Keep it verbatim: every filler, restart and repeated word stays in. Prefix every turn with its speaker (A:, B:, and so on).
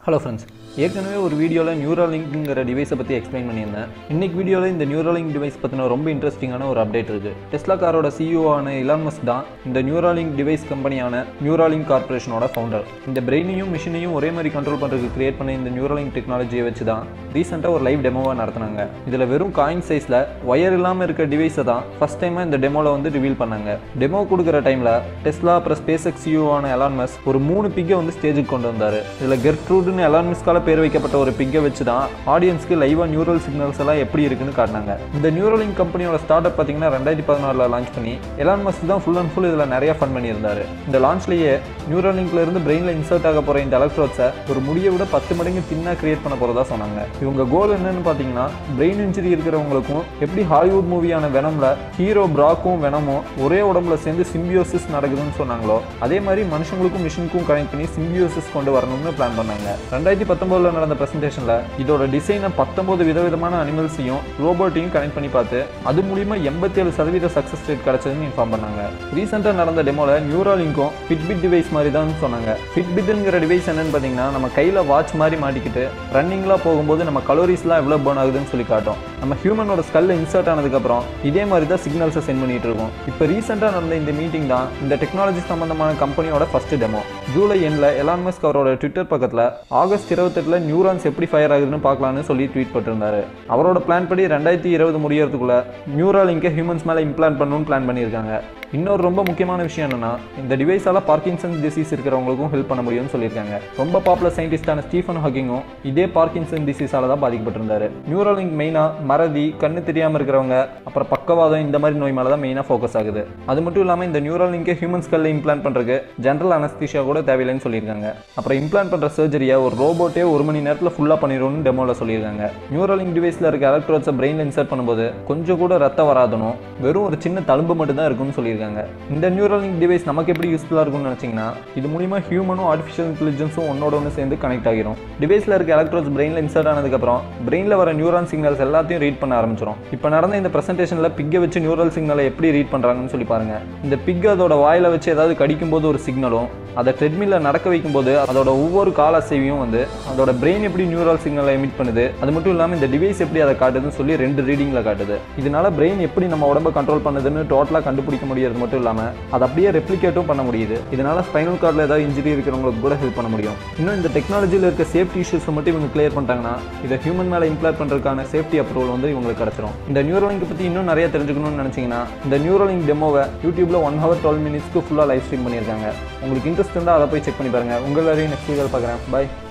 A: Hello friends, ஏற்கனவே ஒரு வீடியோல Neuralinkங்கற டிவைஸை பத்தி எக்ஸ்பிளைன் பண்ணியிருந்தேன். இன்னைக்கு வீடியோல இந்த Neuralink டிவைஸ் பத்தின ரொம்ப இன்ட்ரஸ்டிங்கான ஒரு அப்டேட் இருக்கு. டெஸ்லா காரோட C E O ஆன எலான் மஸ்க் தான் இந்த Neuralink டிவைஸ் கம்பெனியான Neuralink கார்ப்பரேஷனோட ஃபவுண்டர். இந்த பிரெயினையும் மிஷினையும் ஒரே மாதிரி கண்ட்ரோல் பண்றதுக்கு கிரியேட் பண்ண இந்த Neuralink டெக்னாலஜியை வச்சு தான் ரீசெண்டா ஒரு லைவ் டெமோவை நடத்துனாங்க. இதுல வெறும் காயின் சைஸ்ல வயர் இல்லாம இருக்க டிவைஸை தான் ஃபர்ஸ்ட் டைமா இந்த டெமோல வந்து ரிவீல் பண்ணாங்க. டெமோ கொடுக்குற டைம்ல டெஸ்லா அப்புறம் ஸ்பேஸ்எக்ஸ் C E O ஆன எலான் மஸ்க் ஒரு மூணு பிக்கை வந்து ஸ்டேஜுக்கு கொண்டு வந்தாரு. இதுல கெர்ட்ரூட்னு எலான் மஸ்கால பேர் வைக்கப்பட்ட ஒரு பிக்கை வச்சு தான் ஆடியன்ஸ்க்கு லைவா நியூரல் சிக்னல்ஸ் எல்லாம் எப்படி இருக்குன்னு காட்டினாங்க. இந்த நியூரலிங்க் கம்பெனியோட ஸ்டார்ட் அப் பார்த்தீங்கன்னா ரெண்டாயிரத்தி பதினாறுல லான்ச் பண்ணி எலான் மஸ்க் தான் ஃபுல் அண்ட் ஃபுல் இதில் நிறைய ஃபன் பண்ணியிருந்தாரு. இந்த லான்ச்லேயே நியூரலிங்க்ல இருந்து பிரெயின்ல இன்சர்ட் ஆக போற இந்த எலக்ட்ரோட்ஸை ஒரு முடியை விட பத்து மடங்கு தின்னா கிரியேட் பண்ண போறதா சொன்னாங்க. இவங்க கோல் என்னன்னு பார்த்தீங்கன்னா பிரெயின் இன்ஜுரி இருக்கிறவங்களுக்கும் எப்படி ஹாலிவுட் மூவியான வெனம்ல ஹீரோ பிராக்கும் வெனமும் ஒரே உடம்புல சேர்ந்து சிம்பியோசிஸ் நடக்குதுன்னு சொன்னாங்களோ அதே மாதிரி மனுஷங்களுக்கும் மிஷினுக்கும் கனெக்ட் பண்ணி சிம்பியோசிஸ் கொண்டு வரணும்னு பிளான் பண்ணாங்க. ரெண்டாயிரத்தி பத்தொன்பதுல நடந்த பிரசன்டேஷன்ல இதோட டிசைனை பத்தொன்பது விதவிதமான அனிமல்ஸையும் ரோபோட்டையும் கனெக்ட் பண்ணி பார்த்து அது மூலியமா எண்பத்தி ஏழு சதவீத சக்சஸ் ரேட் கிடைச்சதுன்னு இன்ஃபார்ம் பண்ணாங்க. ரீசெண்டா நடந்த டெமோல நியூராலிங்கும் ஃபிட்பிட் டிவைஸ் மாதிரி தான் சொன்னாங்க. ஃபிட்பிட்ங்கிற டிவைஸ் என்னன்னு பாத்தீங்கன்னா நம்ம கையில வாட்ச் மாதிரி மாட்டிக்கிட்டு ரன்னிங்லாம் போகும்போது நம்ம கலோரிஸ்லாம் எவ்வளவு பர்ன் ஆகுதுன்னு சொல்லி காட்டும். நம்ம ஹியூமனோட ஸ்கல்ல இன்சர்ட் ஆனதுக்கு அப்புறம் இதே மாதிரி தான் சிக்னல்ஸை சென்ட் பண்ணிட்டு இருக்கும். இப்போ ரீசெண்டா நடந்த இந்த மீட்டிங் தான் இந்த டெக்னாலஜி சம்பந்தமான கம்பெனியோட ஃபர்ஸ்ட் டெமோ. ஜூலை எண்ட்ல எலான் மஸ்க் அவரோட ட்விட்டர் பக்கத்துல ஆகஸ்ட் இருபத்தெட்டுல நியூரான்ஸ் எப்படி ஃபயர் ஆகுதுன்னு பார்க்கலாம்னு சொல்லி ட்வீட் பண்ணிருந்தாரு. அவரோட பிளான் படி ரெண்டாயிரத்தி இருபது முடியறதுக்குள்ள நியூராலிங்கை ஹியூமன்ஸ் மேல இம்ப்ளான்ட் பண்ணணும்னு பிளான் பண்ணியிருக்காங்க. இன்னொரு ரொம்ப முக்கியமான விஷயம் என்னன்னா இந்த டிவைஸால பார்க்கின்சன் டிசீஸ் இருக்கிறவங்களுக்கும் ஹெல்ப் பண்ண முடியும்னு சொல்லியிருக்காங்க. ரொம்ப பாப்புலர் சயின்டிஸ்டான ஸ்டீஃபன் ஹாக்கிங்கும் இதே பார்க்கின்சன் டிசீஸால தான் பாதிக்கப்பட்டிருந்தாரு. நியூராலிங்க் மெயினா மறதி, கண்ணு தெரியாம இருக்கிறவங்க, அப்புறம் பக்கவாதம் இந்த மாதிரி நோய் மேல தான் மெயினா ஃபோக்கஸ் ஆகுது. அது மட்டும் இல்லாம இந்த நியூராலிங்கை ஹியூமன் ஸ்கல்ல இம்ப்ளான்ட் பண்றதுக்கு ஜெனரல் அனஸ்தீசியா கூட தேவையில்லைன்னு சொல்லியிருக்காங்க. அப்புறம் இம்ப்ளான்ட் பண்ற சர்ஜரியை ஒரு ரோபோட்டே ஒரு மணி நேரத்துல ஃபுல்லா பண்ணிடும்னு டெமோல சொல்லியிருக்காங்க. நியூராலிங்க் டிவைஸ்ல இருக்க எலக்ட்ரோட்ஸை பிரெயின்ல இன்சர்ட் பண்ணும்போது கொஞ்சம் கூட ரத்தம் வராதனும் வெறும் ஒரு சின்ன தழும்பு மட்டும் தான் இருக்கும்னு சொல்லியிருக்காங்க. இந்த நியூரலிங்க் டிவைஸ் நமக்கு எப்படி யூஸ்ஃபுல்லா இருக்கும்னு நினைச்சீங்கன்னா இது மூலமா ஹியூமனும் ஆர்டிஃபிஷியல் இன்டெலிஜென்ஸும் ஒன்னோட ஒன்று சேர்ந்து கனெக்ட் ஆகிரும். டிவைஸ்ல இருக்க எலக்ட்ரோட்ஸ் பிரெயின்ல இன்சர்ட் ஆனதுக்கு அப்புறம் பிரெயின்ல வர நியூரான் சிக்னல்ஸ் எல்லாத்தையும் ரீட் பண்ண ஆரம்பிச்சிடும். இப்போ நடந்த இந்த பிரசன்டேஷன்ல பிக்கை வச்சு நியூரல் சிக்னலை எப்படி ரீட் பண்றாங்கன்னு சொல்லி பாருங்க. இந்த பிக் அதோட வாயில வச்சு ஏதாவது கடிக்கும் போது ஒரு சிக்னலும் அதை ட்ரெட்மில்ல நடக்க வைக்கும் போது அதோட ஒவ்வொரு கால அசைவையும் வந்து அதோட பிரெயின் எப்படி நியூரல் சிக்னலை எமிட் பண்ணுது, அது மட்டும் இல்லாமல் இந்த டிவைஸ் எப்படி அதை காட்டுதுன்னு சொல்லி ரெண்டு ரீடிங்ல காட்டுது. இதனால பிரெயின் எப்படி நம்ம உடம்பை கண்ட்ரோல் பண்ணுதுன்னு டோட்டலா கண்டுபிடிக்க முடியாது மட்டும் இல்லாம அதை அப்படியே ரெப்ளிகேட்டும் பண்ண முடியுது. இதனால ஸ்பைனல் கார்டில் ஏதாவது இன்ஜுரி இருக்கிறவங்களுக்கு கூட ஹெல்ப் பண்ண முடியும். இன்னும் இந்த டெக்னாலஜியில் இருக்க சேஃப்டி இஷ்யூஸ் மட்டும் இவங்க கிளியர் பண்ணிட்டாங்கன்னா இதை ஹியூமன் மேலே இம்ப்ளான்ட் பண்றதுக்கான சேஃப்டி அப்ரூவல் வந்து இவங்களுக்கு கிடைச்சிரும். இந்த நியூரலிங்க் பத்தி இன்னும் நிறைய தெரிஞ்சுக்கணும்னு நினைச்சீங்கன்னா இந்த நியூரலிங்க் டெமோவை யூடியூப்ல ஒன் ஹவர் டுவெல் மினிட்ஸ்க்கு ஃபுல்லாக லைவ் ஸ்ட்ரீம் பண்ணியிருக்காங்க. உங்களுக்கு இன்ட்ரெஸ்ட் இருந்தால் அதை போய் செக் பண்ணி பாருங்க. உங்கள் எல்லாரையும் நெக்ஸ்ட் வீடியோவில் பார்க்குறேன். பாய்.